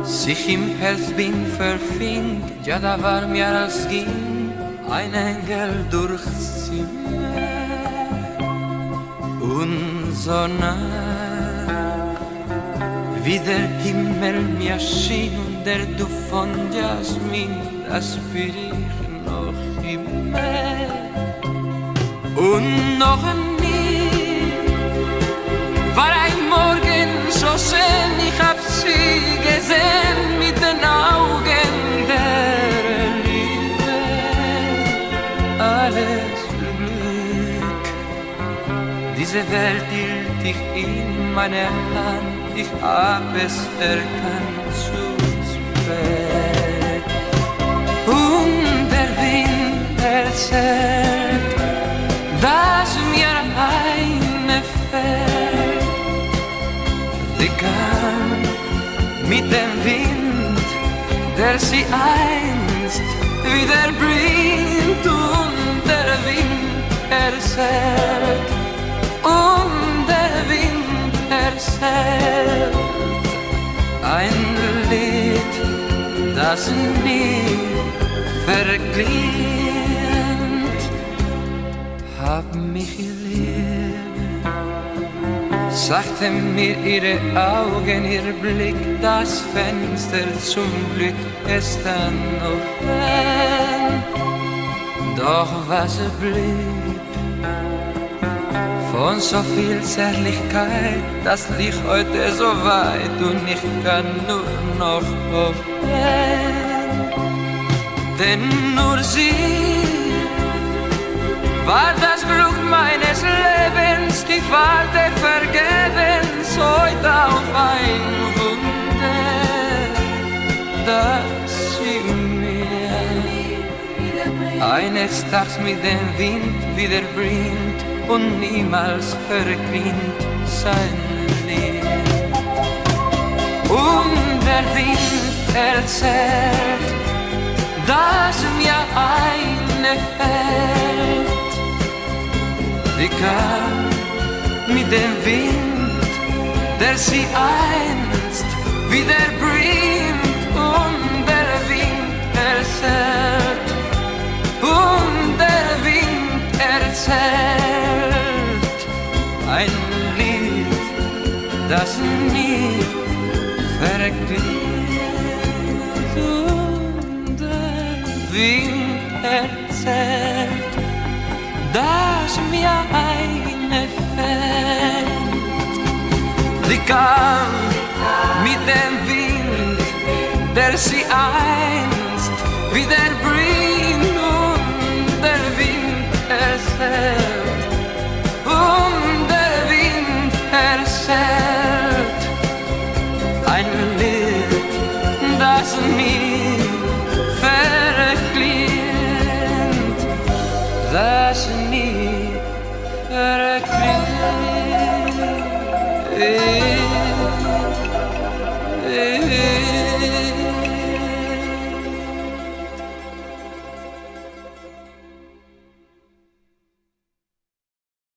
sich im Herz bin verfind, ja da war mir als ging ein Engel durchs Zimmer und so nah, wie der Himmel mir schien und der Duft von Jasmin, das spür ich noch immer. Und noch nie war ein Morgen so schön, ich hab sie gesehen mit den Augen der Liebe. Alles Glück, diese Welt hielt ich in meiner Hand, ich hab es erkannt zu spät. Und der Wind erzählt, dass mir eine fällt, die kann mit dem Wind, der sie einst wieder bringt. Und der Wind erzählt, und der Wind erzählt ein Lied, das nie verklingt. Hab mich geliebt, sagte mir ihre Augen, ihr Blick, das Fenster zum Glück ist dann offen. Doch was blieb von so viel Zärtlichkeit, das liegt heute so weit und ich kann nur noch hoffen. Denn nur sie war das Glück meines Lebens, ich warte vergebens heute auf ein Wunder, das sie mir eines Tages mit dem Wind wieder bringt und niemals verklingt sein Lied. Und der Wind erzählt, dass mir eine fällt, die kann mit dem Wind, der sie einst wieder bringt. Und der Wind erzählt, und der Wind erzählt ein Lied, das nie verklingt. Und der Wind erzählt, dass mir eine fällt, die kann mit dem Wind, der sie einst wieder bringt. Und der Wind erzählt, und der Wind erzählt ein Lied, das mir verklingt, das nie verklingt.